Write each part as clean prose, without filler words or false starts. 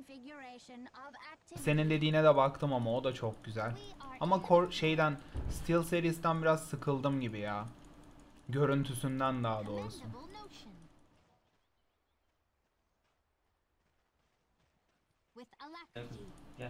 Senin dediğine de baktım ama o da çok güzel. Ama Steel serisinden biraz sıkıldım gibi ya. Görüntüsünden daha doğrusu. Gel.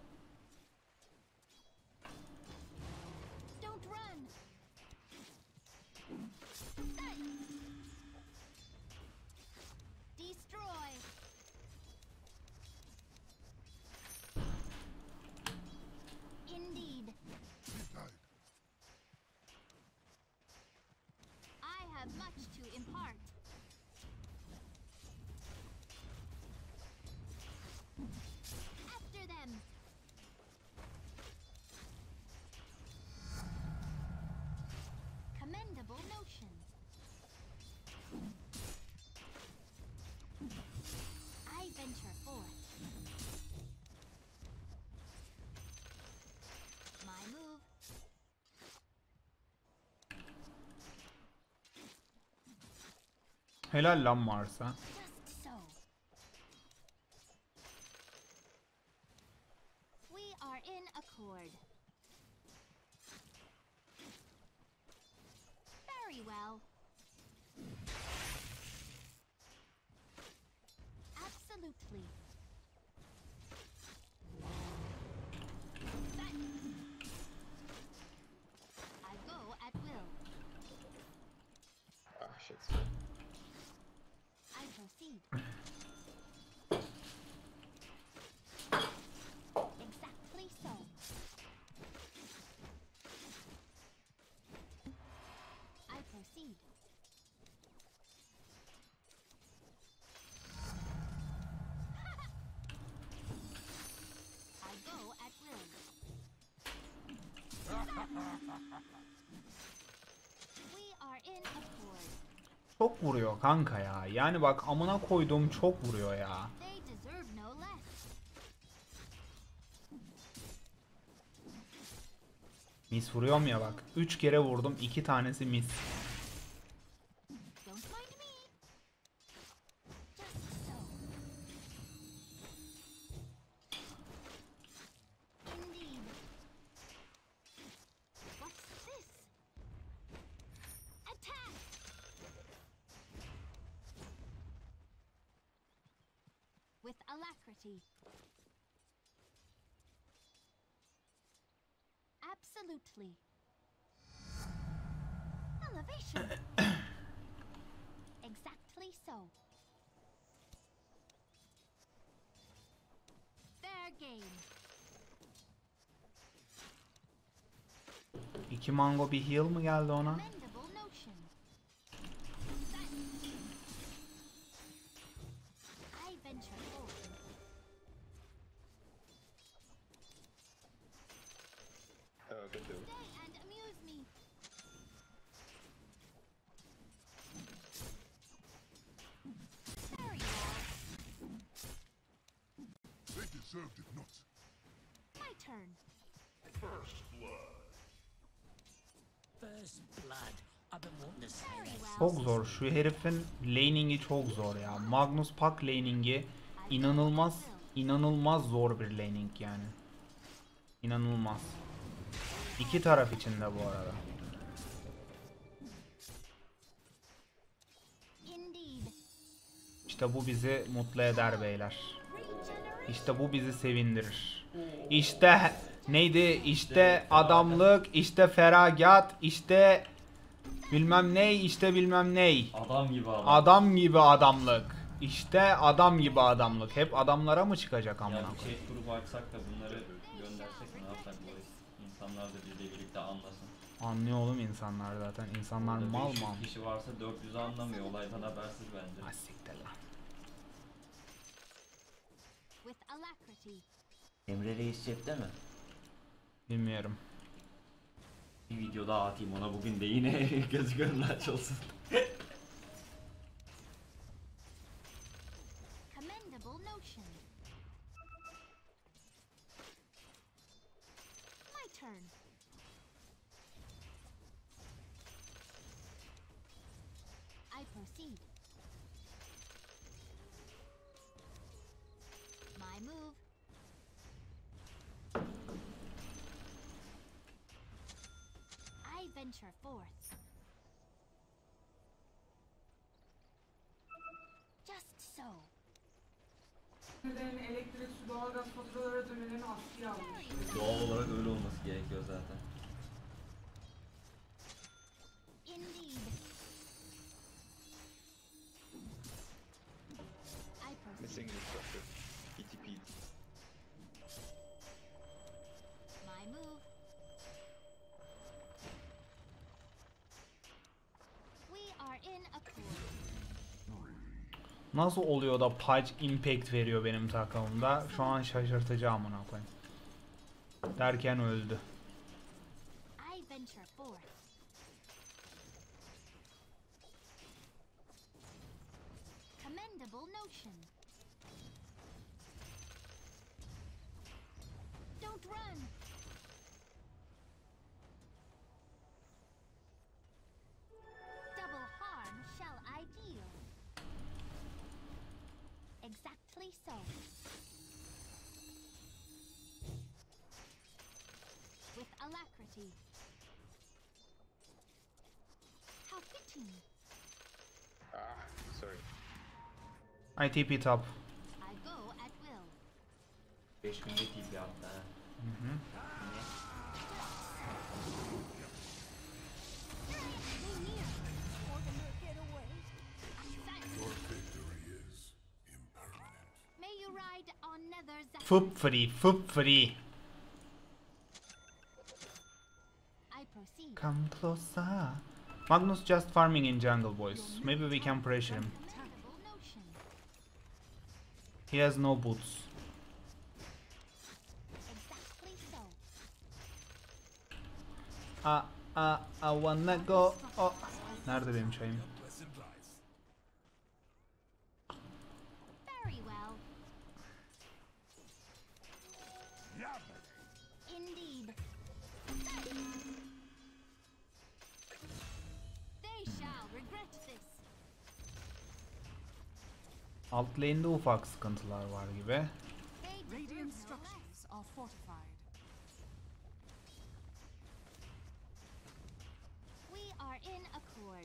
Helal lan Mars'a. Ah shit. Çok vuruyor kanka ya. Yani bak amına koyduğum çok vuruyor ya. Mis vuruyorum ya bak. 3 kere vurdum. 2 tanesi mis. Absolutely. Elevation. Exactly so. Fair game. 2 mango bir heal mı geldi ona? Commendable notion. I venture forward. Oh, good dude. Stay and amuse me. Very well. They deserved it not. My turn. First blood. First blood. I've been wanting to say Very that. well. Çok zor. Şu herifin laning'i çok zor ya. Magnus Puck laning'i inanılmaz zor bir laning yani. İnanılmaz. İki taraf için de bu arada. Indeed. İşte bu bizi mutlu eder beyler. İşte bu bizi sevindirir. İşte neydi? İşte adamlık, işte feragat, işte bilmem ney, işte bilmem ney. Adam gibi adam. Adam gibi adamlık. İşte adam gibi adamlık. Hep adamlara mı çıkacak amına Ya bir koyayım? şey grubu açsak da bunları göndersek mi ne yapsak Boris? İnsanlar da bizle birlikte anlasın. Anlıyor oğlum insanlar zaten. İnsanlar Orada mal 500 mal. kişi varsa 400'ü anlamıyor. Olaydan habersiz bence. Ha siktir lan. With alacrity. Emre Reis cepte mi? Bilmiyorum. Bir video daha atayım ona bugün de yine gözü gönlü açılsın. Commendable notion. My turn. I proceed. My move. I venture forth. Just so. Neden elektrik, su, doğalgaz faturaları ödemelerini askıya almış. Doğal olarak öyle olması gerekiyor zaten. Indeed. I proceed. Missing instructor. ETP. My move. We are in accord. Nasıl oluyor da Pudge impact veriyor benim takımımda? Şu an şaşırtıcı amına koyayım. Derken öldü. I venture forth. Commendable notion. Don't run. Double harm shall I deal. Exactly so. With alacrity. How fitting. Ah, sorry. I TP top. I go at will. 5 günde TP attı ha. Niye? Too near. Mortimer, get away. Your victory is impermanent. May you ride on Nether's. Fıp free, fıp free. I proceed. Come closer. Magnus just farming in jungle, boys. Maybe we can pressure him. Commendable notion. He has no boots. Exactly so. I wanna go. Oh. Nerede benim çayım? Very well. Indeed. They shall regret this. Alt lane'de ufak sıkıntılar var gibi. They deserve Radiant no less. structures are fortified. We are in accord.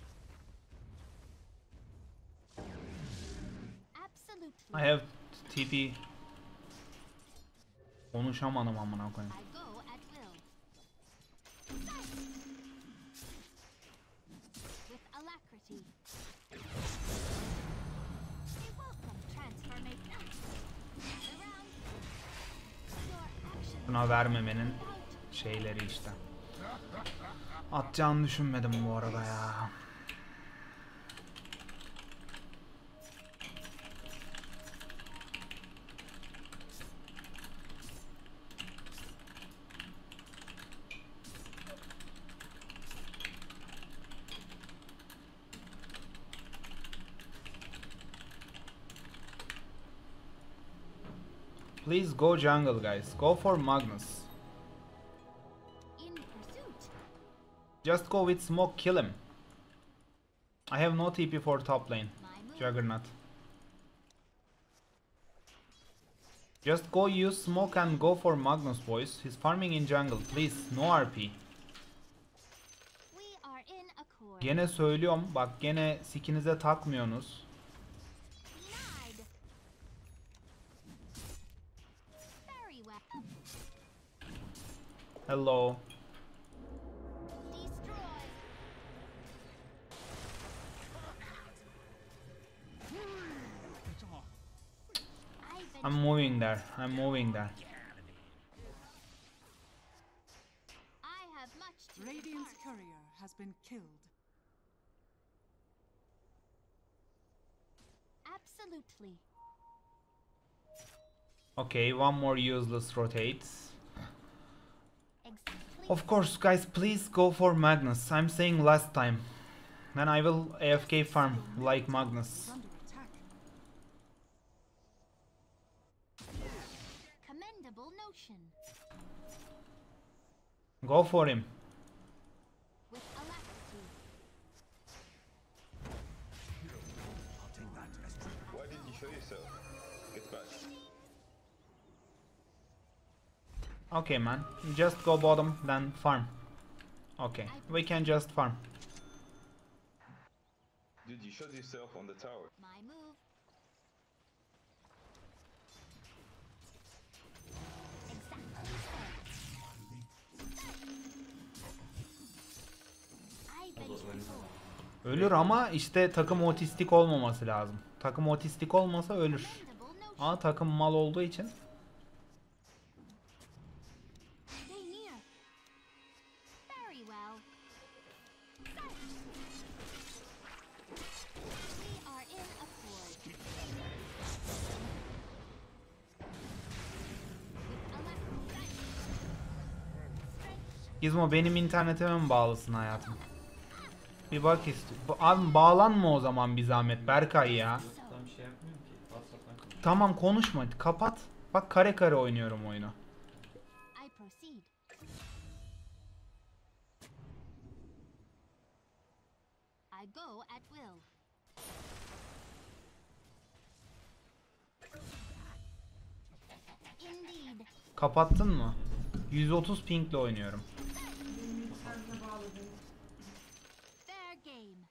Absolutely. I have TP. Konuşamadım amına koyayım. I go at will. With alacrity. A welcome transformation. Gather round. Your action Buna vermemenin without şeyleri işte. Atacağını düşünmedim bu arada ya. Please go jungle, guys. Go for Magnus. in pursuit. Just go with smoke, kill him. I have no TP for top lane. My move. Juggernaut. Just go use smoke and go for Magnus, boys. He's farming in jungle. Please, no RP. We are in accord. Gene söylüyorum. Bak gene sikinize takmıyorsunuz. Denied. Very well. Hello. Destroy. I I'm moving there. I'm moving there. I have much to Radiant's impart. courier has been killed. Absolutely. Okay, one more useless rotate. Exactly. Of course, guys, please go for Magnus. I'm saying last time. Then I will AFK farm like Magnus. Under attack. Commendable notion. Go for him. With alacrity. Why didn't you show yourself? Get back. Okay, man. Just go bottom, then farm. Okay, we can just farm. Dude, you shot yourself on the tower. My move. Exactly so. I venture forth. Ölür ama işte takım otistik olmaması lazım. Takım otistik olmasa ölür. Commendable notion. Ama takım mal olduğu için. Stay near. Very well. We are in accord. With alacrity. Strength. Gizmo benim internetime mi bağlısın hayatım? Bir bak abi bağlanma o zaman bir zahmet Berkay ya. Tam bir şey yapmıyorum ki. WhatsApp'tan konuşuyorum. Tamam konuşma kapat. Bak kare kare oynuyorum oyunu. I proceed. I go at will. Indeed. Kapattın mı? 130 pingle oynuyorum. Kendine bağladım. Fair game.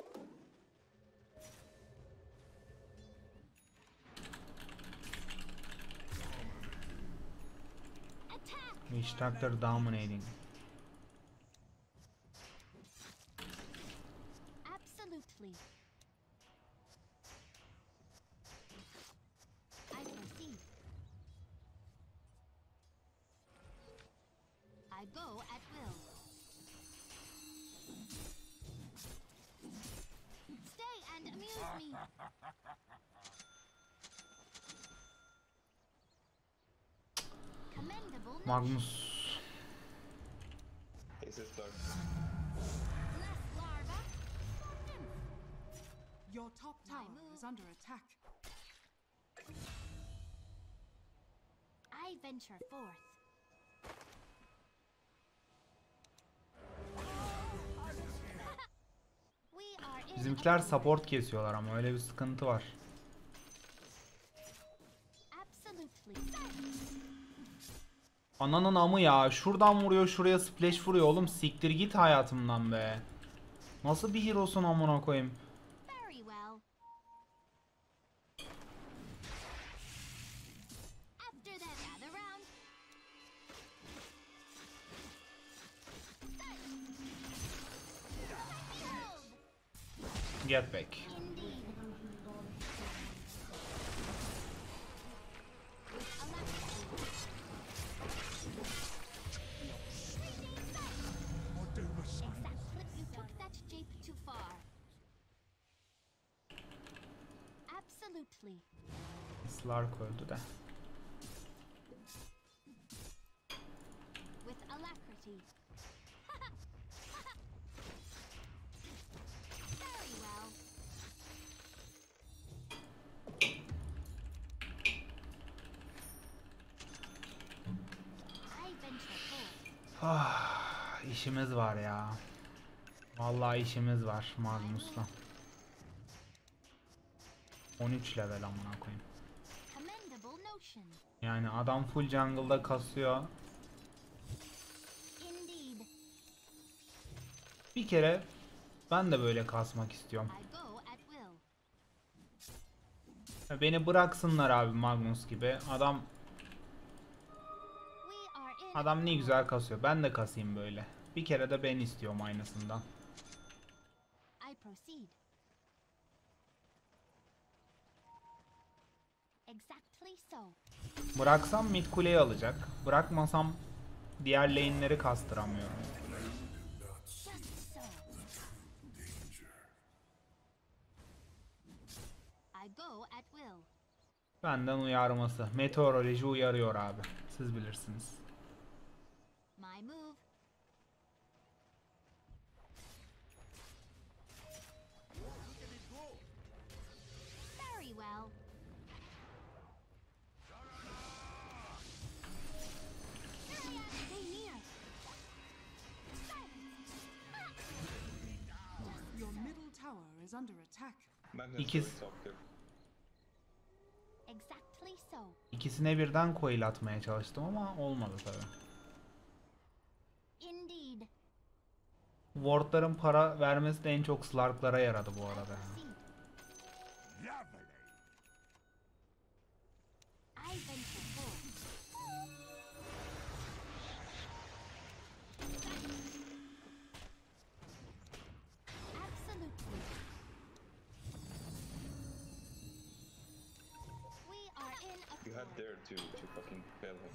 Attack. Instructor dominating. Absolutely. I proceed. I go at will. Stay and amuse me. Commendable notion. Magnus. Ace Star. Less larva, more nymph. Your top tower move. is under attack. I venture forth. We are in Bizimkiler accord. support kesiyorlar ama öyle bir sıkıntı var. Absolutely. Ananın amı ya. Şuradan vuruyor şuraya splash vuruyor oğlum. Siktir git hayatımdan be. Nasıl bir hero'sun amına koyayım. Very well. After that, gather round. Behold, Get back. indeed. Exactly. You took that jape too far. Absolutely. Slark öldü de. With alacrity. Very well. I venture forth. Ah, işimiz var ya. Vallahi işimiz var Magnus'la. 13 level amına koyayım. Commendable notion. Yani adam full jungle'da kasıyor. Indeed. Bir kere ben de böyle kasmak istiyorum. I go at will. Beni bıraksınlar abi Magnus gibi. Adam We are in ne güzel kasıyor. Ben de kasayım böyle. Bir kere de ben istiyorum aynısından. I proceed. Exactly so. Bıraksam mid kuleyi alacak. Bırakmasam diğer lane'leri kastıramıyorum. Just so. I go at will. Benden uyarması. Meteoroloji uyarıyor abi. Siz bilirsiniz. My move. Very well. Stay near. Your middle tower is under attack. Magnus İkiz. going top here. Exactly so. İkisine birden coil atmaya çalıştım ama olmadı tabi. wardların para vermesi de en çok Slark'lara yaradı bu arada. I venture forth. Absolutely. We are in a You had there to fucking fail him.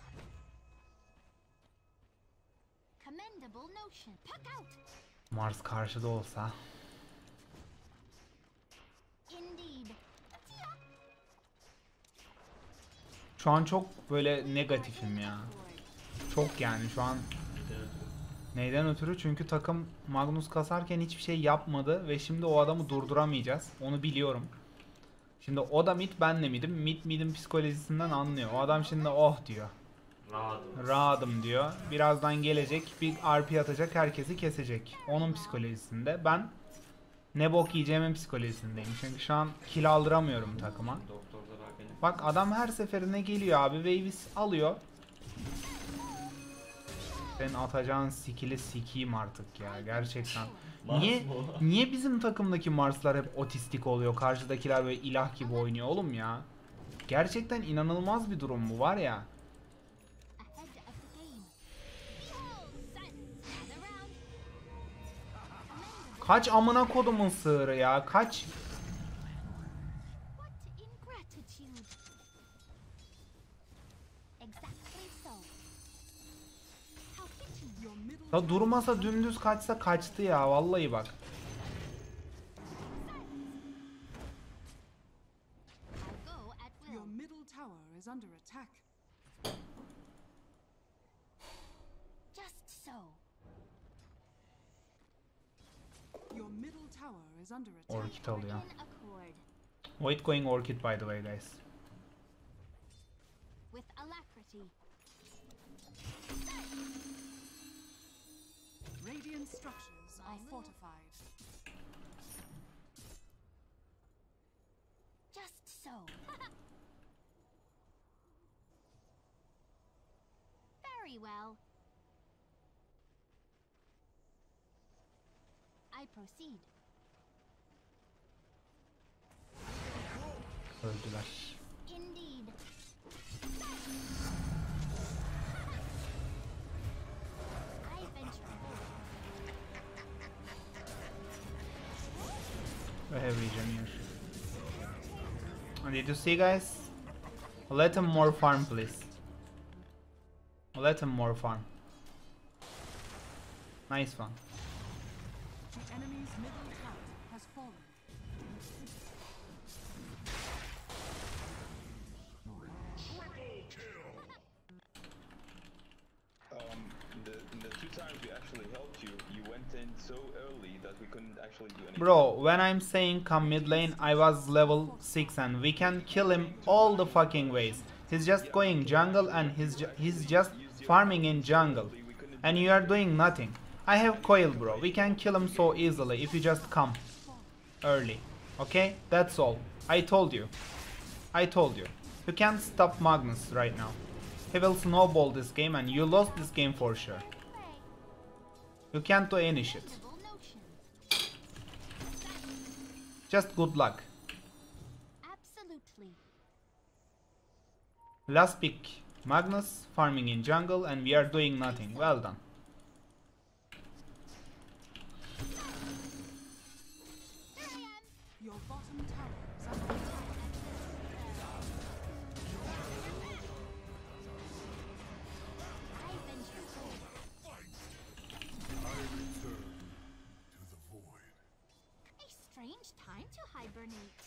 commendable notion. Puck out. Mars karşıda olsa. Indeed. Şu an çok böyle negatifim ya. Çok yani şu an. Neyden ötürü? Çünkü takım Magnus kasarken hiçbir şey yapmadı ve şimdi o adamı durduramayacağız. Onu biliyorum. Şimdi o da mid, ben de midim. Mid'in psikolojisinden anlıyor. O adam şimdi oh diyor. Rahadım diyor. Birazdan gelecek, bir RP atacak, herkesi kesecek. Onun psikolojisinde. Ben ne bok yiyeceğimin psikolojisindeyim. Çünkü şu an kill aldıramıyorum takıma. Doktorda bak benim. Bak adam her seferine geliyor abi. Waves alıyor. Senin atacağın skill'i sikeyim artık ya. Gerçekten. Niye bizim takımdaki Mars'lar hep otistik oluyor? Karşıdakiler böyle ilah gibi oynuyor oğlum ya. Gerçekten inanılmaz bir durum bu var ya. Ahead of the game. Behold, sun. Gather round. Kaç amına kodumun sığırı ya. Kaç. What ingratitude. Exactly so. How fitting. Your middle Ya durmasa dümdüz kaçsa kaçtı ya. Vallahi bak. I'll go at will. your middle tower is under attack. Just so. Your middle tower is under attack. Orchid alıyor. In accord. Void going Orchid by the way guys. With alacrity. Radiant structures are fortified. Just so. Very well. I proceed. Öldüler. Indeed. I venture forth. I have region here. And did you see guys? Let him more farm please. Let him more farm. Nice one. The enemy's middle tower has fallen. The two times we actually helped you, you went in so early that we couldn't actually do anything. Bro, when I'm saying come mid lane, I was level 6 and we can kill him all the fucking ways. He's just going jungle and he's just farming in jungle. And you are doing nothing. I have coil bro, we can kill him so easily if you just come early. Okay? That's all. I told you. I told you. You can't stop Magnus right now. He will snowball this game and you lost this game for sure. Anyway, You can't do any shit. reasonable notions. Just good luck. Absolutely. Last pick, Magnus farming in jungle and we are doing nothing. Well done. Here I am. Your bottom tower is under attack. I venture forth. I return to the void. A strange time to hibernate.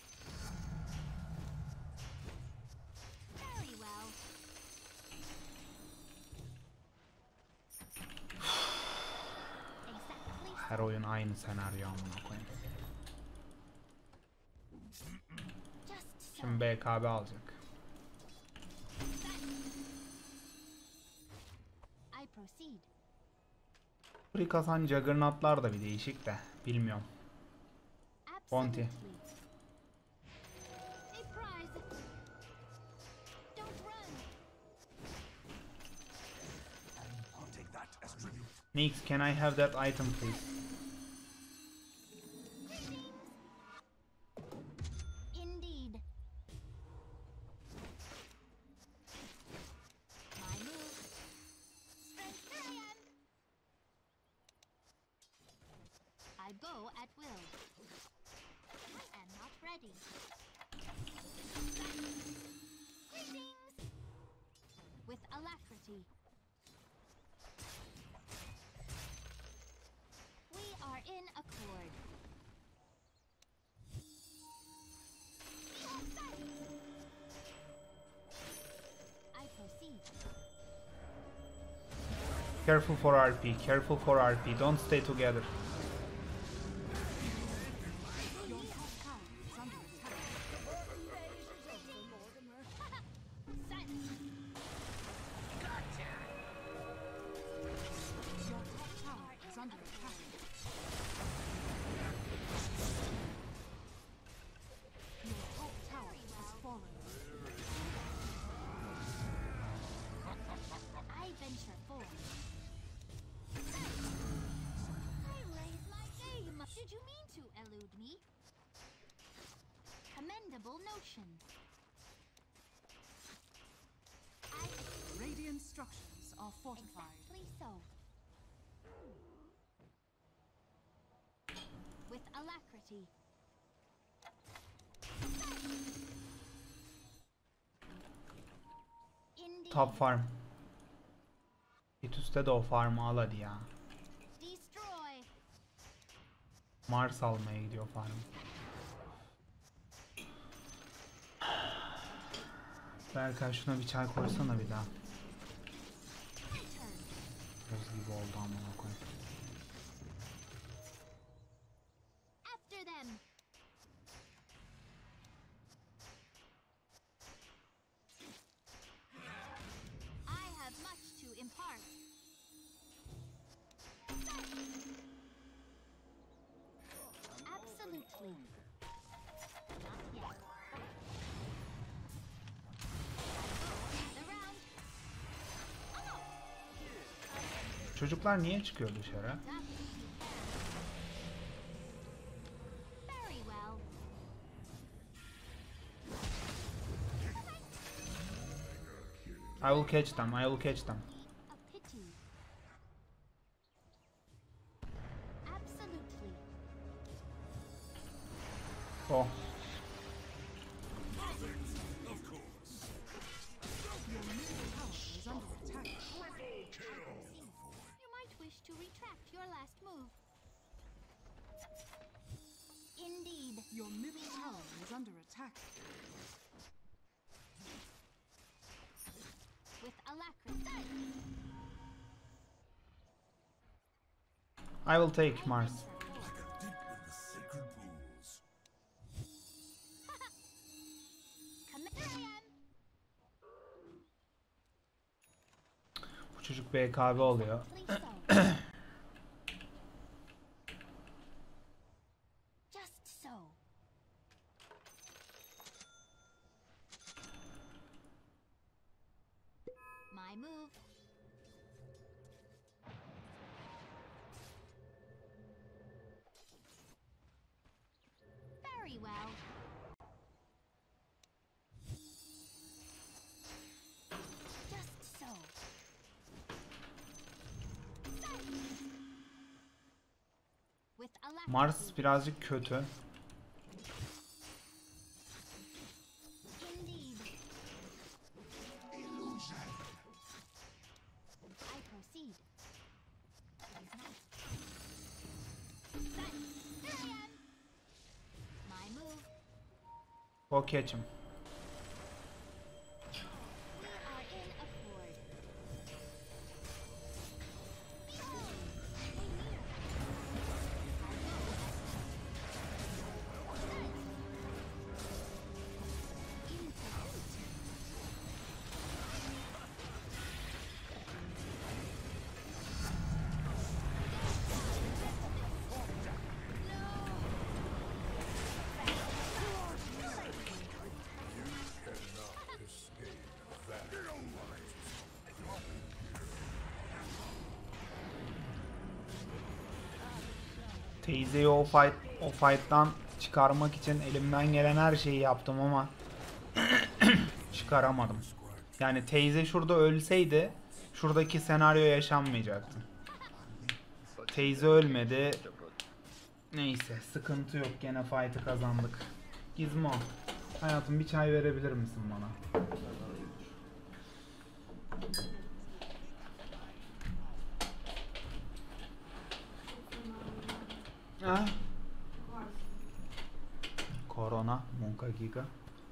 Very well. Exactly. Her oyun aynı senaryo amına koyayım. Just so. Şimdi BKB alacak. I proceed. Free kasan Juggernaut'lar da bir değişik de bilmiyorum. Bounty. Absolutely. A prize. Don't run. I'll take that as tribute. Nix, can I have that item please? go at will. I am not ready. Greetings! With alacrity. We are in accord. I proceed. Careful for RP, careful for RP. Don't stay together. Your top tower is under attack. Your top tower is under attack. Your top tower has fallen. I venture forth. I raise my game. Did you mean to elude me? Commendable notion. Radiant structures are fortified. Exactly so. With alacrity. Indeed. Top farm. Git üstte de o farmı al hadi ya. Destroy. Mars almaya gidiyor farm. Berkay şuna bir çay koysana bir daha. Turn. Göz gibi oldu amına koyayım. After them. I have much to impart. Absolutely. Not yet. The round. Çocuklar niye çıkıyor dışarı? Very well. I will catch them, I will catch them. A pity. Absolutely. Oh. Your middle tower is under attack. You might wish to retract your last move. Indeed. Your middle tower is under attack. With alacrity. I will take Mars. Deep in the sacred pools. Come here I am. Bu çocuk BKB oluyor. Please so. Just so. My move. Very well. Just so. With alacrity. Mars birazcık kötü. Indeed. I proceed. Here I am. My move. Go catch him. We are in accord. Behold, we near. In pursuit. Cannot escape that. Teyzeyi o fight'tan çıkarmak için elimden gelen her şeyi yaptım ama çıkaramadım. Yani teyze şurada ölseydi şuradaki senaryo yaşanmayacaktı. Teyze ölmedi. Neyse, sıkıntı yok, gene fight'ı kazandık. Gizmo, hayatım bir çay verebilir misin bana? Ha? Korona, Monka Giga.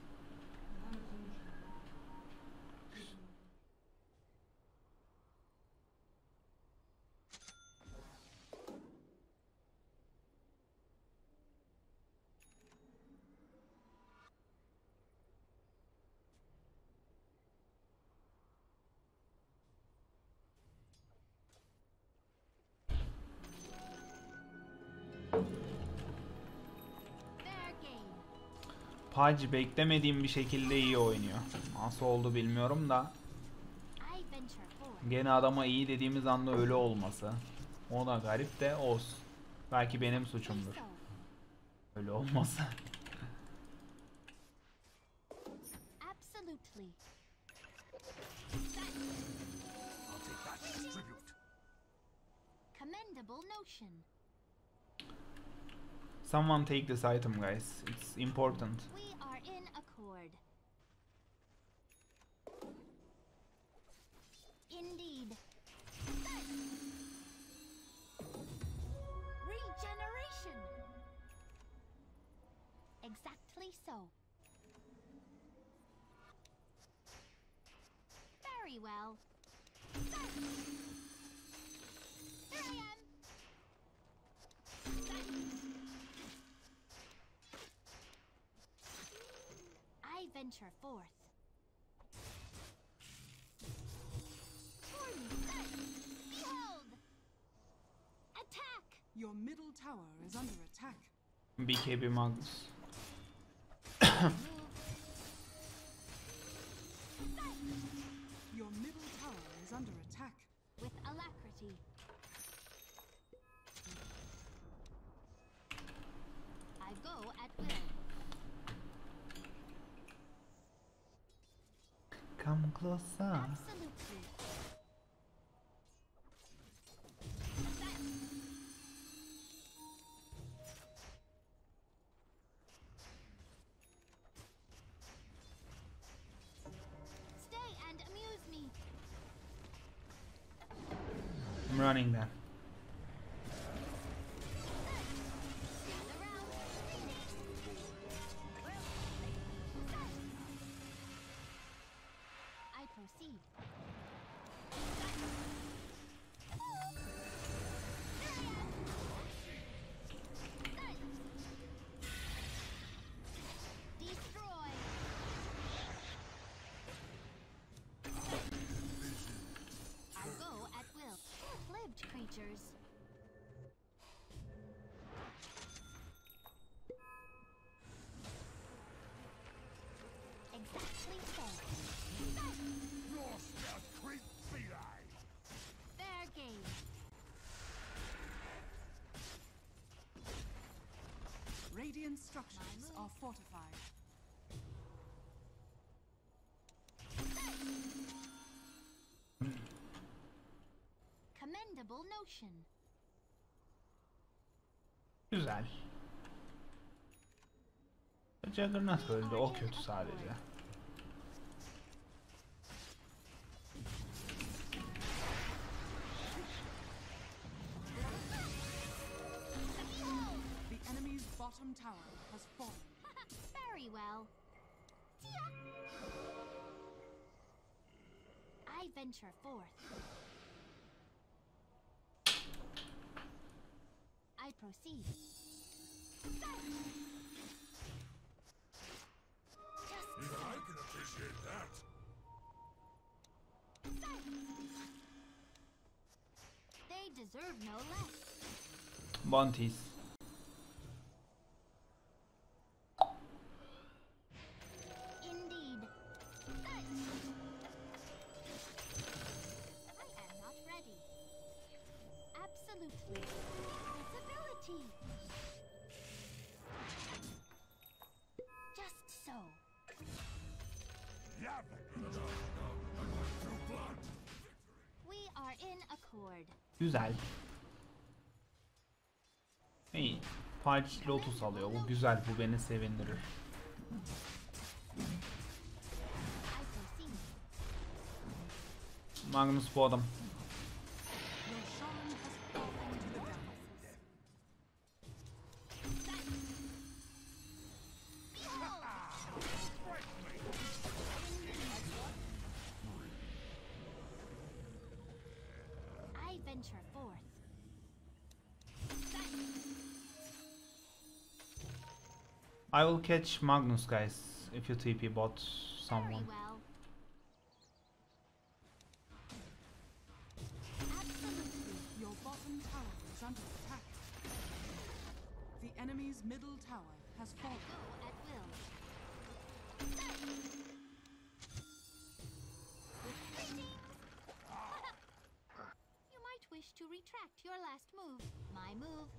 Fair game. Pudge beklemediğim bir şekilde iyi oynuyor. Nasıl oldu bilmiyorum da. I venture forth. Gene adama iyi dediğimiz anda öyle olması. O da garip de olsun. Belki benim suçumdur. So, Öyle olması. absolutely. I'll take that as tribute. Commendable notion. Someone take this item, guys. It's important. We are in accord. Indeed. Regeneration. Exactly so. Very well. Here I am. I venture forth. For me, behold! Attack! Your middle tower is under attack. BKB Magnus. Your middle tower is under attack. With alacrity. I go at will. Come closer. Absolutely. Stay and amuse me. I'm running then. Gather round. I proceed. Destroy. I'll go at will. Short-lived creatures. Exactly so. Your scout creep feline. Fair game. Radiant structures are fortified. Commendable notion. Güzel. Juggernaut öldü. O kötü sadece. The enemy's bottom tower has fallen. Very well. I venture forth. I proceed. Just Even I can appreciate that. they deserve no less. Bounties. Indeed. I am not ready. Absolutely. Visibility. Just so. Yap! No, I'm on through blood. We are in accord. Güzel. İyi. Falch Lotus alıyor. Bu güzel. Bu beni sevindirir. I foresee. Magnus bu adam. Your shrine has fallen to the depths. I venture forth. I will catch Magnus, guys, if you TP bot Very someone. well. Absolutely. Your bottom tower is under attack. The enemy's middle tower has fallen. Go at will. With greetings. You might wish to retract your last move. My move.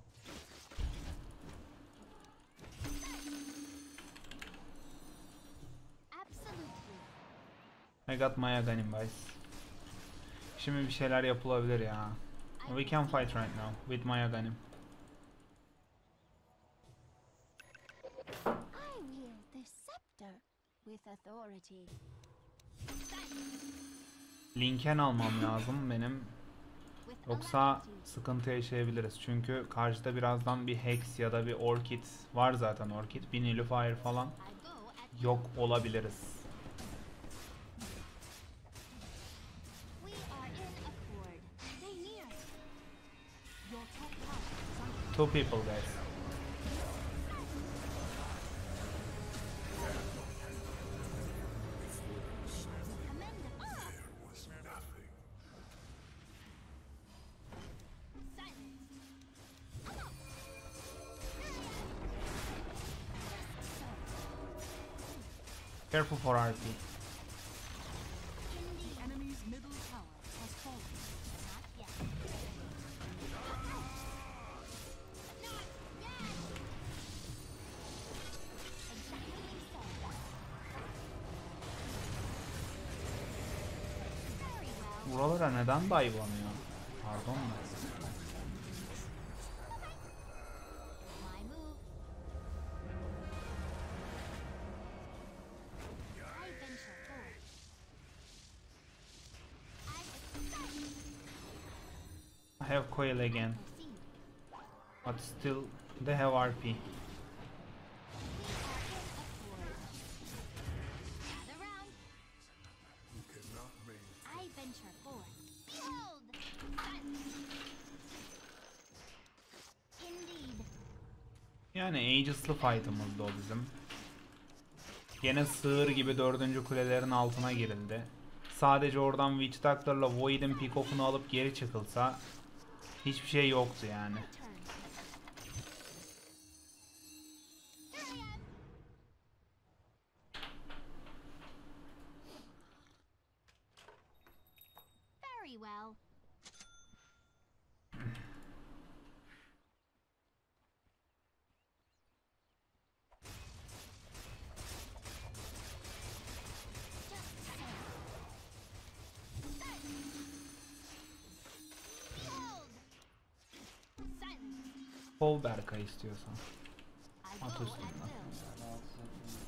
Absolutely. I got Maya Ganim, guys. Şimdi bir şeyler yapılabilir ya. We can fight right now with Maya Ganim. I wield the scepter with authority. Linken almam lazım benim. With Yoksa alacrity. sıkıntı yaşayabiliriz. Çünkü karşıda birazdan bir Hex ya da bir Orchid var zaten Orchid. Bir Nullifier falan I go at yok olabiliriz. We are in accord. Stay near. Your top tower is under Two people, guys. Commend. Was nothing. Silence. Careful for RP. the enemy's middle tower has fallen. Not yet. Not yet. Exactly so. Very well. Buralara neden dive'lanıyor? Pardon da. My move. I venture forth. I expect. I have coil again, Proceed. but still they have RP. We are in accord. Gather round. You cannot reign. I venture forth. Behold! Silence. Indeed. Yani Aegis'lı fight'ımızdı o bizim. Gene sığır gibi 4. kulelerin altına girildi. Sadece oradan Witch Doctor'la Void'in pick-off'unu alıp geri çıkılsa hiçbir şey yoktu yani. My turn. Here I am. Very well. Just so. Behold! Silence. Kov Berkay istiyorsan. I At go at üstünden. will. Rahatsız ettiğiniz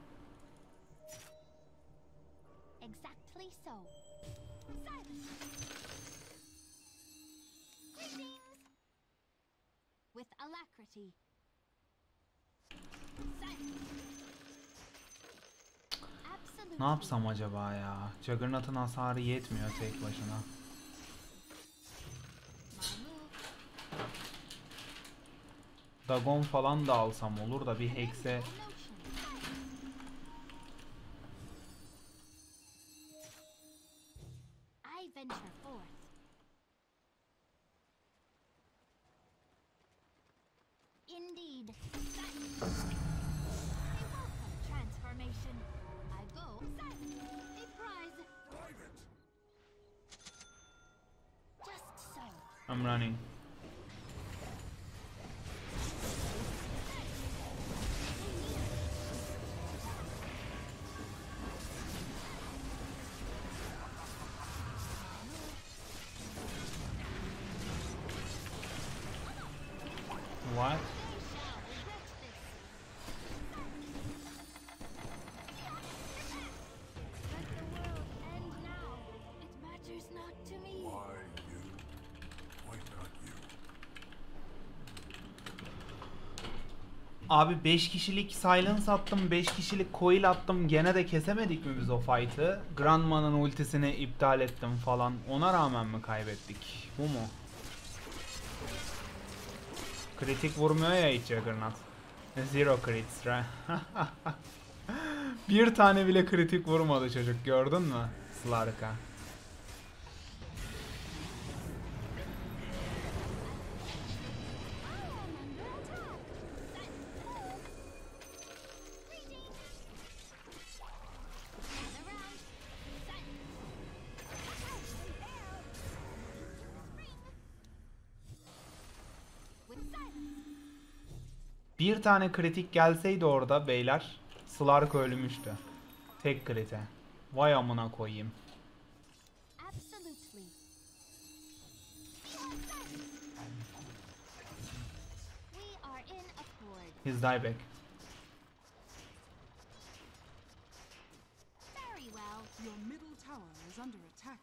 Exactly so. Silence. Greetings. With alacrity. Silence. Absolutely. Ne yapsam acaba ya? Juggernaut'un hasarı yetmiyor tek başına. My move. Dagon falan da alsam olur da bir Hex'e Emotion. I venture forth. Indeed. Silence. A welcome transformation. I go silent. A prize. Private. Just so. I'm running. What? They shall. Abi 5 kişilik silence attım, 5 kişilik coil attım, gene de kesemedik mi biz o fight'ı? Grandma'nın ultisini iptal ettim falan, ona rağmen mi kaybettik? Bu mu? Kritik vurmuyor ya hiç Juggernaut. Zero crits right? Bir tane bile kritik vurmadı çocuk, gördün mü? Slark'a. Bir tane kritik gelseydi orada beyler, Slark ölmüştü. Tek krite. Vay amına koyayım. Absolutely. We are in accord. His dieback. Very well. Your middle tower is under attack.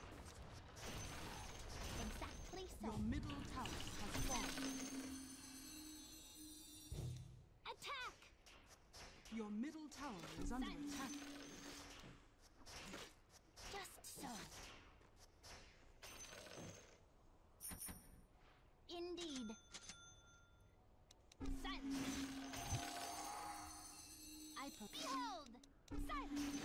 Exactly so. Your middle tower has fallen. Attack! Your middle tower is under attack. Just so. Indeed. Silence. Behold! Silence!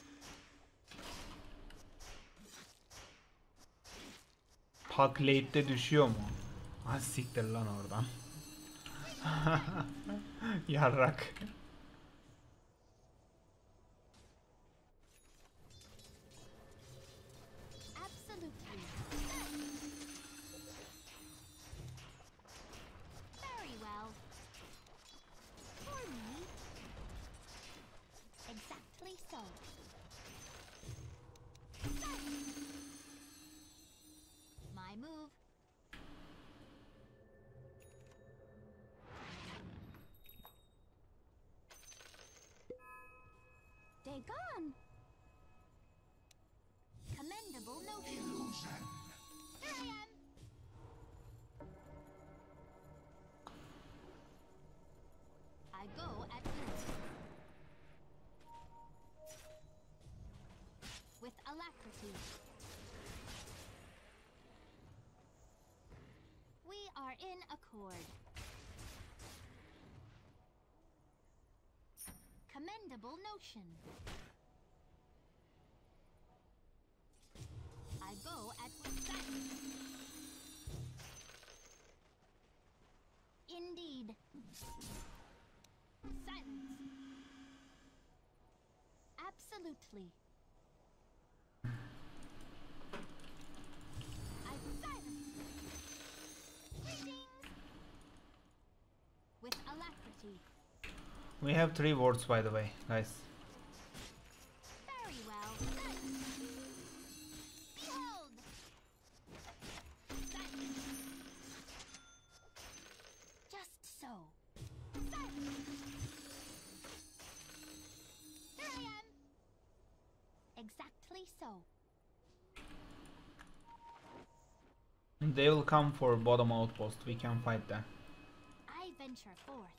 Puck late'de düşüyor mu? Ha siktir lan oradan. Yarrak. Absolutely. Very well. For me. Exactly so. My move. Dagon. Commendable notion. Here I am. I go at once. With alacrity. We are in accord. Commendable notion. I go at silence. Indeed. Silence. Absolutely. I silence. Greetings. With alacrity. We have 3 wards by the way, guys. Very well. Silence. Behold. Silence. Just so. Silence. Here I am. Exactly so. They will come for bottom outpost, we can fight them. I venture forth.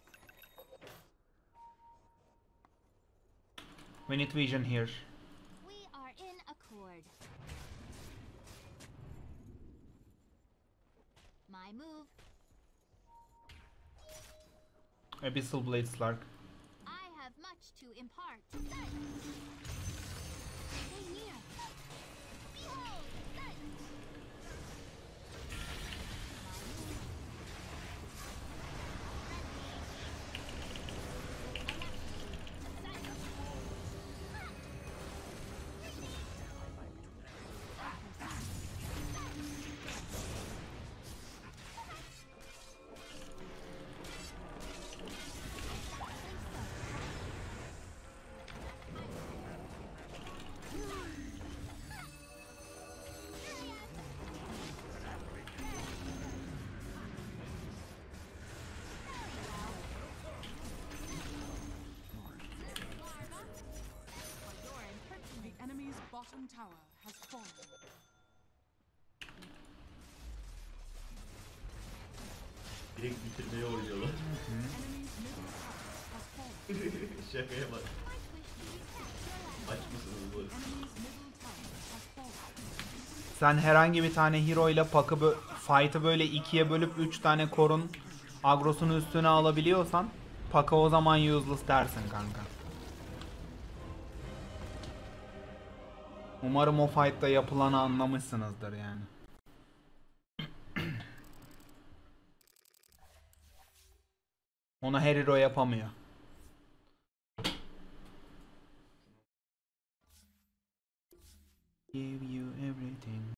We need vision here. We are in accord. My move. Abyssal Blade Slark. I have much to impart. Silence. Stay near. Behold, silence. The enemy's bottom tower has fallen. Direkt bitirmeye oynuyorlar. Enemy's middle tower has fallen. Şakaya bak. Aç mısınız bu? Enemy's middle tower has fallen. Sen herhangi bir tane hero ile fight'ı böyle ikiye bölüp 3 tane korun agrosunu üstüne alabiliyorsan Paka o zaman useless dersin kanka. Umarım o fight'ta yapılanı anlamışsınızdır yani. Onu her hero yapamıyor. Give you everything.